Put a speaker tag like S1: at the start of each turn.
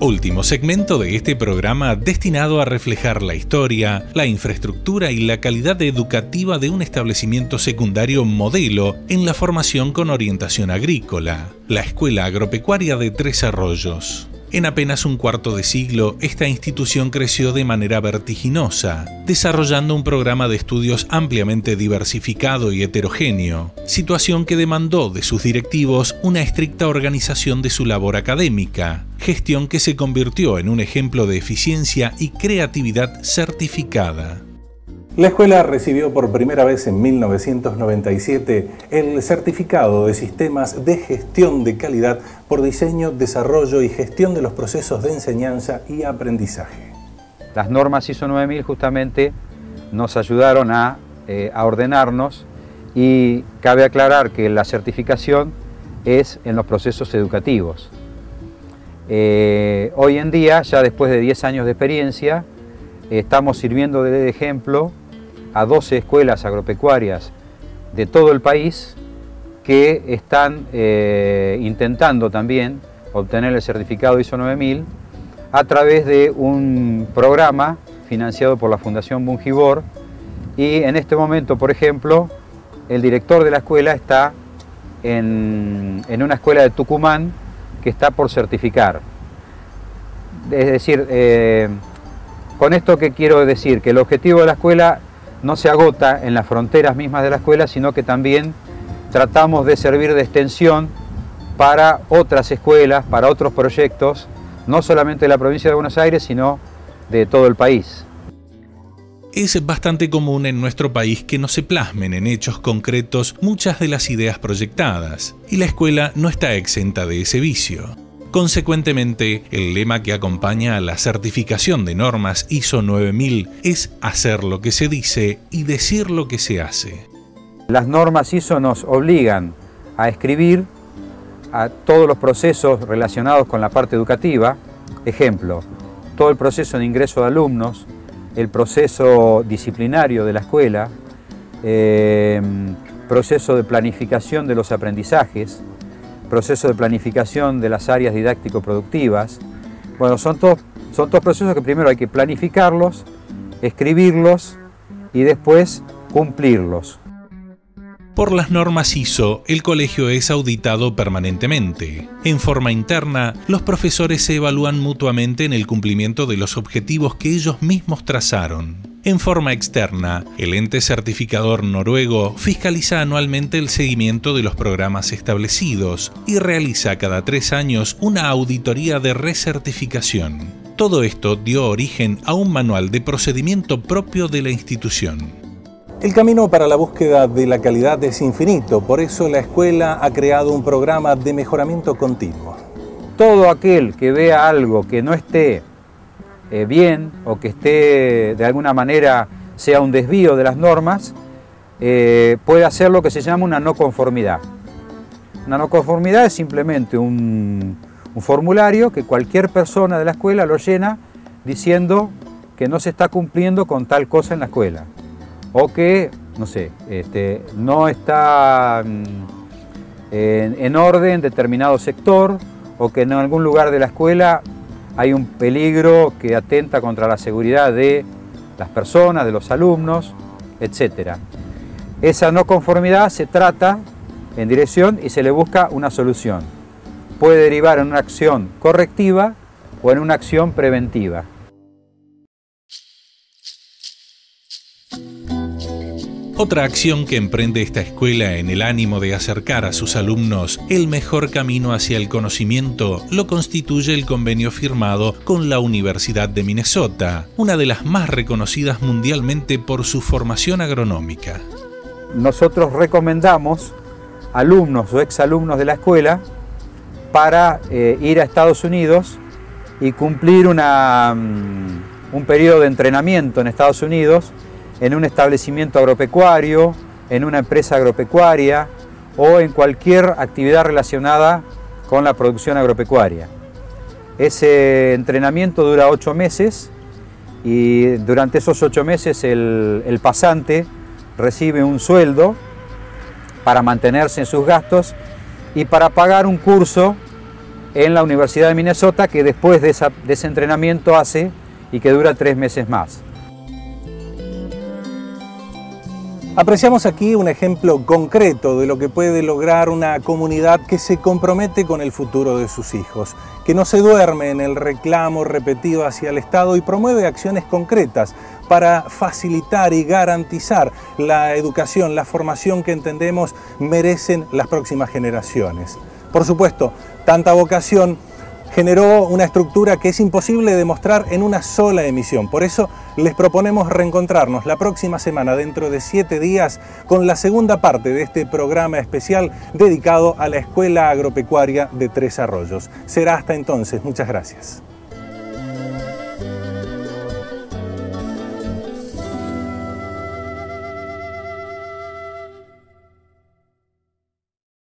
S1: Último segmento de este programa destinado a reflejar la historia, la infraestructura y la calidad educativa de un establecimiento secundario modelo en la formación con orientación agrícola, la Escuela Agropecuaria de Tres Arroyos. En apenas un cuarto de siglo, esta institución creció de manera vertiginosa, desarrollando un programa de estudios ampliamente diversificado y heterogéneo, situación que demandó de sus directivos una estricta organización de su labor académica, gestión que se convirtió en un ejemplo de eficiencia y creatividad certificada.
S2: La escuela recibió por primera vez en 1997 el certificado de sistemas de gestión de calidad por diseño, desarrollo y gestión de los procesos de enseñanza y aprendizaje.
S3: Las normas ISO 9000 justamente nos ayudaron a ordenarnos, y cabe aclarar que la certificación es en los procesos educativos. Hoy en día, ya después de 10 años de experiencia, estamos sirviendo de ejemplo a 12 escuelas agropecuarias de todo el país que están intentando también obtener el certificado ISO 9000 a través de un programa financiado por la Fundación Bungibor, y en este momento, por ejemplo, el director de la escuela está en una escuela de Tucumán que está por certificar. Es decir, con esto que quiero decir, que el objetivo de la escuela no se agota en las fronteras mismas de la escuela, sino que también tratamos de servir de extensión para otras escuelas, para otros proyectos, no solamente de la provincia de Buenos Aires, sino de todo el país.
S1: Es bastante común en nuestro país que no se plasmen en hechos concretos muchas de las ideas proyectadas, y la escuela no está exenta de ese vicio. Consecuentemente, el lema que acompaña a la certificación de normas ISO 9000 es hacer lo que se dice y decir lo que se hace.
S3: Las normas ISO nos obligan a escribir a todos los procesos relacionados con la parte educativa. Ejemplo, todo el proceso de ingreso de alumnos, el proceso disciplinario de la escuela, proceso de planificación de los aprendizajes, proceso de planificación de las áreas didáctico-productivas. Bueno, son todos procesos que primero hay que planificarlos, escribirlos y después cumplirlos.
S1: Por las normas ISO, el colegio es auditado permanentemente. En forma interna, los profesores se evalúan mutuamente en el cumplimiento de los objetivos que ellos mismos trazaron. En forma externa, el ente certificador noruego fiscaliza anualmente el seguimiento de los programas establecidos y realiza cada 3 años una auditoría de recertificación. Todo esto dio origen a un manual de procedimiento propio de la institución.
S2: El camino para la búsqueda de la calidad es infinito, por eso la escuela ha creado un programa de mejoramiento continuo.
S3: Todo aquel que vea algo que no esté bien o que esté de alguna manera sea un desvío de las normas, puede hacer lo que se llama una no conformidad. Una no conformidad es simplemente un formulario que cualquier persona de la escuela lo llena diciendo que no se está cumpliendo con tal cosa en la escuela, o que, no sé, no está en orden determinado sector, o que en algún lugar de la escuela hay un peligro que atenta contra la seguridad de las personas, de los alumnos, etc. Esa no conformidad se trata en dirección y se le busca una solución. Puede derivar en una acción correctiva o en una acción preventiva.
S1: Otra acción que emprende esta escuela en el ánimo de acercar a sus alumnos el mejor camino hacia el conocimiento lo constituye el convenio firmado con la Universidad de Minnesota, una de las más reconocidas mundialmente por su formación agronómica.
S3: Nosotros recomendamos alumnos o exalumnos de la escuela para ir a Estados Unidos y cumplir un periodo de entrenamiento en Estados Unidos, en un establecimiento agropecuario, en una empresa agropecuaria o en cualquier actividad relacionada con la producción agropecuaria. Ese entrenamiento dura 8 meses y durante esos 8 meses el pasante recibe un sueldo para mantenerse en sus gastos y para pagar un curso en la Universidad de Minnesota, que después de ese entrenamiento hace y que dura 3 meses más.
S2: Apreciamos aquí un ejemplo concreto de lo que puede lograr una comunidad que se compromete con el futuro de sus hijos, que no se duerme en el reclamo repetido hacia el Estado y promueve acciones concretas para facilitar y garantizar la educación, la formación que entendemos merecen las próximas generaciones. Por supuesto, tanta vocación generó una estructura que es imposible de demostrar en una sola emisión. Por eso les proponemos reencontrarnos la próxima semana, dentro de 7 días, con la segunda parte de este programa especial dedicado a la Escuela Agropecuaria de Tres Arroyos. Será hasta entonces. Muchas gracias.